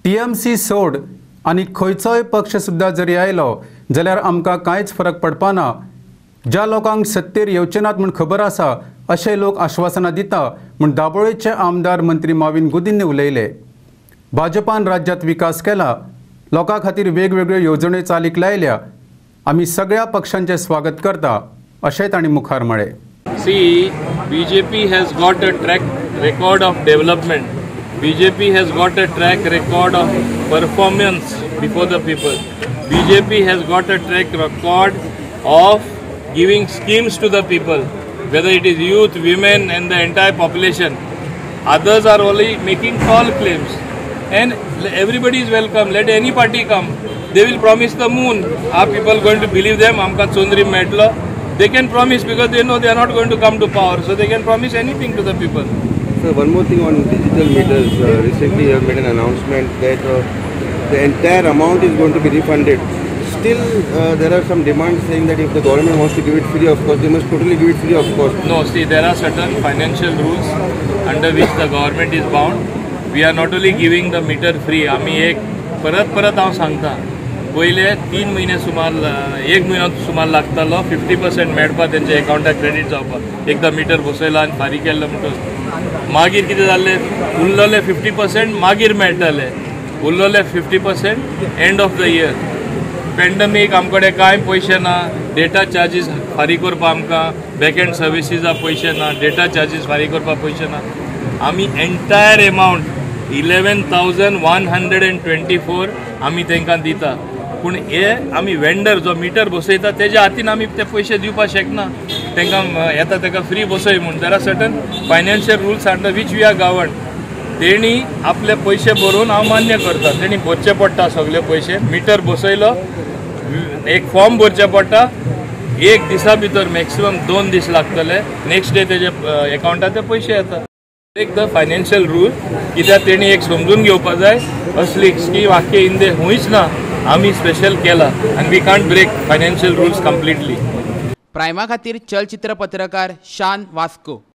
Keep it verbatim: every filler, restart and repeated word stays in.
TMC सोड आनी खंयचोय पक्ष सुद्दां जरी आयलो जाल्यार आमकां कांयच फरक पडपाना। ज्या लोकांक सत्तेर येवचे नात म्हूण खबर आसा अशे लोक आश्वासनां दिता म्हूण दाबोळेचे आमदार मंत्री माविन गुदिन्य उलयले। भाजपान राज्यांत विकास केला, लोकां खातीर वेगवेगळ्यो येवजण्यो चालीक लायल्या। आमी सगळ्या पक्षांचे स्वागत करता अशें तांणी मुखार म्हळें। See, B J P has got a track record of development. B J P has got a track record of performance before the people. B J P has got a track record of giving schemes to the people, whether it is youth, women and the entire population. Others are only making tall claims and everybody is welcome. Let any party come. They will promise the moon. Are people going to believe them? Amka chondri metla. They can promise because they know they are not going to come to power, so they can promise anything to the people. So one more thing on digital meters. Uh, recently you have made an announcement that uh, the entire amount is going to be refunded. Still uh, there are some demands saying that if the government wants to give it free of cost, they must totally give it free of cost. No, see, there are certain financial rules under which the government is bound. We are not only giving the meter free. आमी एक परत परत हांव सांगता, पहिले तीन महिने सुमार एक म्हयनो सुमार लागतालो फिफ्टी पर्सेंट मेळपा तेंच्या एकाउंटाक क्रेडिट जावपाक। एकदा मिटर बसयला आनी फारीक केल्लो म्हणटच मागीर कितें जाल्लें, उरलेले फिफ्टी पर्सेंट मागीर मेळटाले, उरलेले fifty percent end of the year. Pandemic आमचे कडेन कांय पयशे ना, डेटा चार्जीस फारीक करपा आमकां बॅक एंड सर्विसीसा पयशे ना, डेटा चार्जीस फारीक करपा पयशे ना। आमी entire amount eleven thousand one hundred and twenty four आमी तांकां दिता, पूण हे आमी वेंडर जो मिटर बसयता तेज्या हातीन आमी ते पयशे दिवपाक शकना। तांकां येता ताका फ्री बसय म्हूण there are certain financial rules under which we are govern. तेणी आपले पयशे भरून हांव मान्य करता, तेणी भरचे पडटा सगळे पयशे। मिटर बसयलो, एक फॉर्म भरचे पडटा, एक दिसा भितर मॅक्सिमम दोन दीस लागतले, नेक्स्ट डे तेजे एकाउंटार ते पयशे येता। एक द फायनान्शियल रूल कित्याक तेणी एक समजून घेवपा जाय, असली स्कीम आख्खे इंदे हुंयच ना, आमी स्पेशल केला आनी we can't break financial rules completely. प्रायमा खातीर चलचित्र पत्रकार शान वास्को।